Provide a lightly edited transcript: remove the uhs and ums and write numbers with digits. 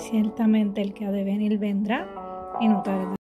Ciertamente el que ha de venir vendrá y no tardará.